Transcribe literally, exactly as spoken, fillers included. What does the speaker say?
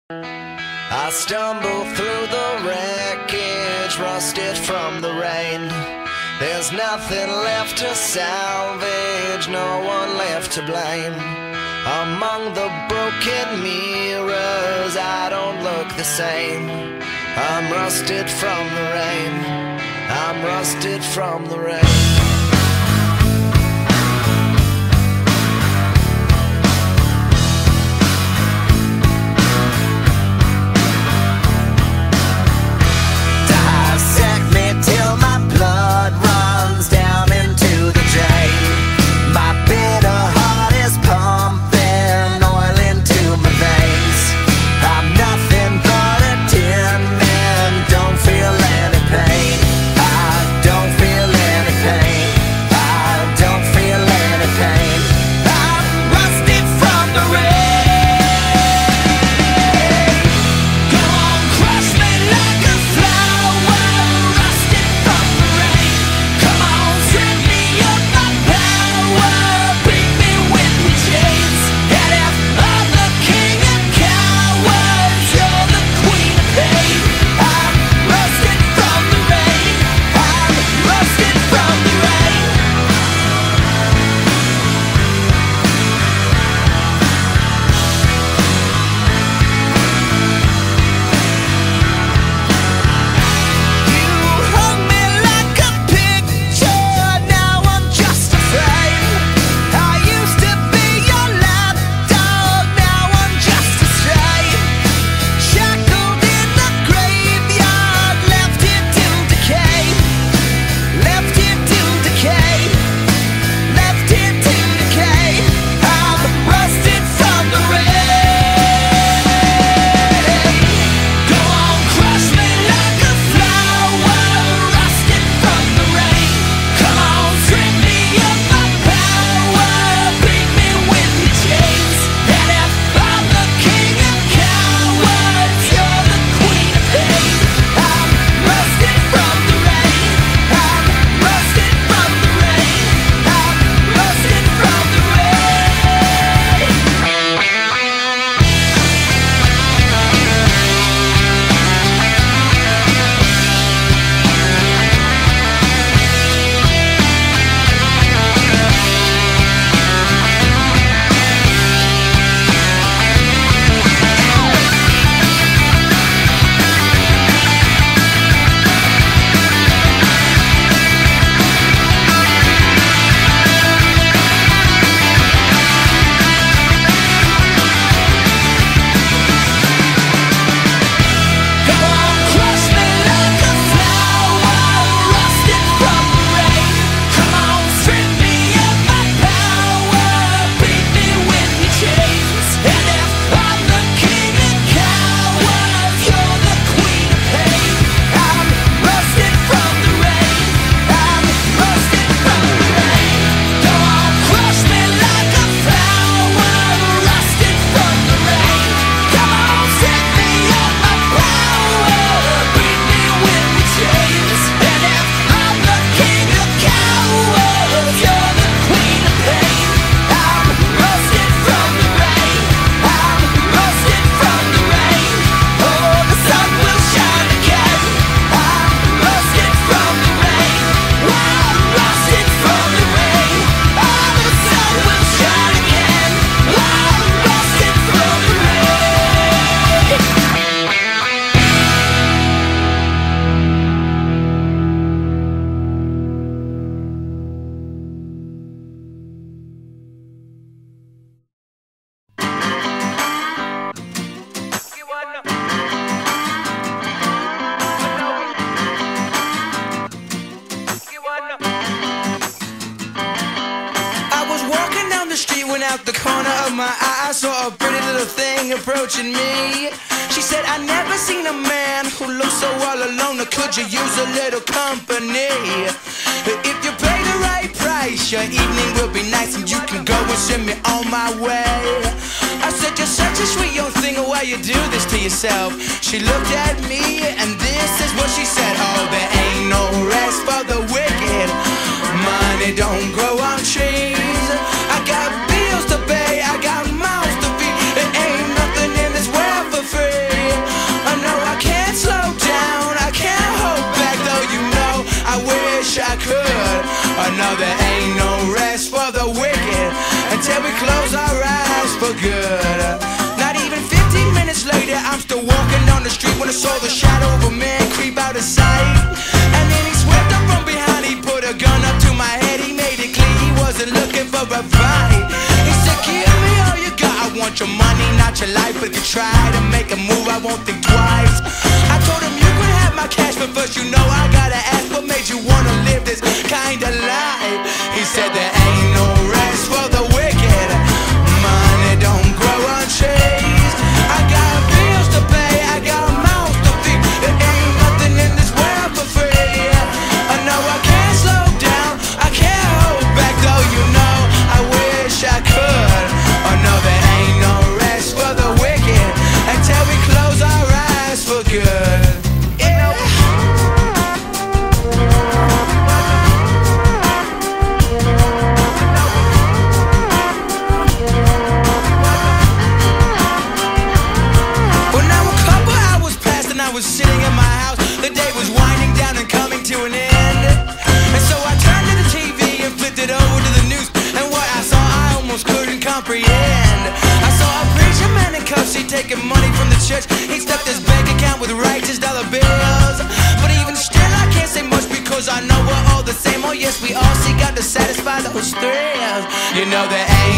I stumble through the wreckage, rusted from the rain. There's nothing left to salvage, no one left to blame. Among the broken mirrors, I don't look the same. I'm rusted from the rain, I'm rusted from the rain. Out the corner of my eye, I saw a pretty little thing approaching me. She said, I never seen a man who looks so all alone. Could you use a little company? If you pay the right price, your evening will be nice, and you can go and send me on my way. I said, you're such a sweet young thing, why you do this to yourself? She looked at me, and this is what she said. Oh, there ain't no rest for the wicked. Money don't grow on trees. I got bills to pay, I got mouths to feed. There ain't nothing in this world for free. good. Not even fifteen minutes later, I'm still walking down the street when I saw the shadow of a man creep out of sight. And then he swept up from behind, he put a gun up to my head, he made it clear he wasn't looking for a fight. He said, give me all you got, I want your money, not your life, but if you try to make a move, I won't think twice. I told him you could have my cash, but first you know I gotta ask, what made you wanna live this kind of life? He said there ain't no rest for the wicked, money don't grow on trees. I got bills to pay, I got mouths to feed, there ain't nothing in this world for free. I know I can't slow down, I can't hold back, though you know I wish I could. Oh no, there ain't no rest for the wicked until we close our eyes for good. I was sitting in my house, the day was winding down and coming to an end. And so I turned to the T V and flipped it over to the news, and what I saw I almost couldn't comprehend. I saw a preacher man in cuffs, he taking money from the church, he stuffed his bank account with righteous dollar bills. But even still I can't say much because I know we're all the same. Oh yes, we all seek out to satisfy those thrills. You know there ain't